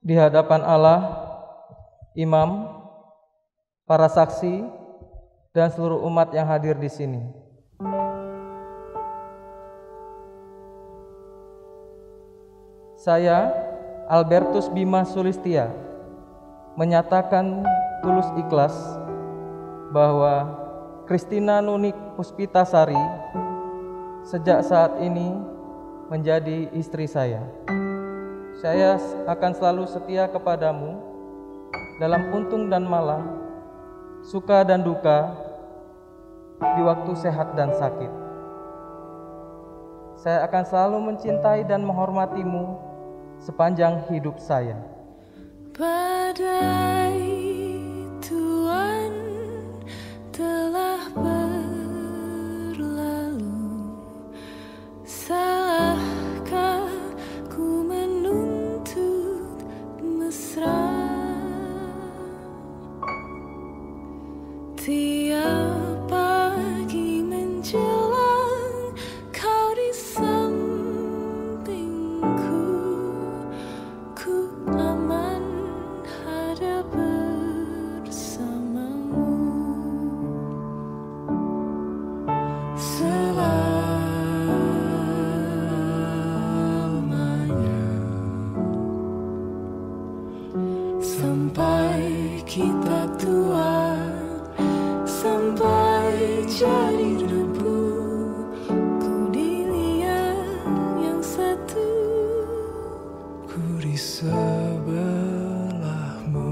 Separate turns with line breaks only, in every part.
di hadapan Allah, imam, para saksi, dan seluruh umat yang hadir di sini. Saya, Albertus Bima Sulistia, menyatakan tulus ikhlas bahwa Christina Nunik Puspitasari sejak saat ini menjadi istri saya. Saya akan selalu setia kepadamu dalam untung dan malang, suka dan duka, di waktu sehat dan sakit. Saya akan selalu mencintai dan menghormatimu sepanjang hidup saya.
Badai Tuhan telah berlalu, salahkah ku menuntut mesra? Tiap pagi menjelang kau di sampingku, ku aman ada bersamamu. Selamanya sampai kita tua, sampai jadi debu, ku dilihat yang satu, ku di sebelahmu.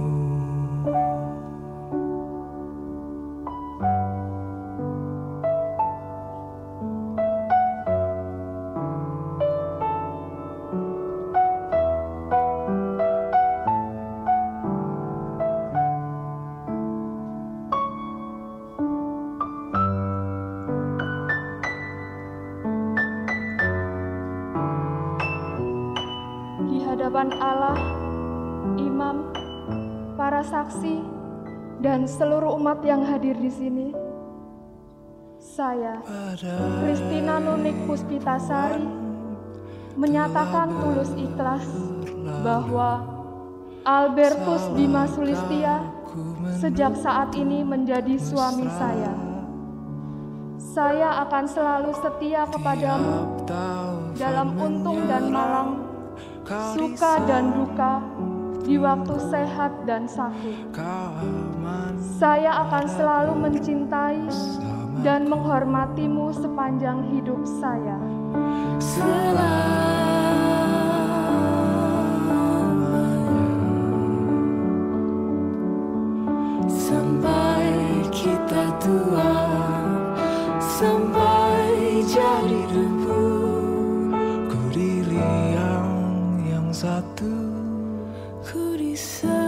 Di hadapan Allah, imam, para saksi, dan seluruh umat yang hadir di sini, saya, Christina Nunik Puspitasari, menyatakan tulus ikhlas bahwa Albertus Bima Sulistia sejak saat ini menjadi suami saya. Saya akan selalu setia kepadamu dalam untung dan malang, suka dan duka, di waktu sehat dan sakit. Saya akan selalu mencintai dan menghormatimu sepanjang hidup saya.
Sampai kita tua, sampai jadi debu, ku di liang yang satu, ku di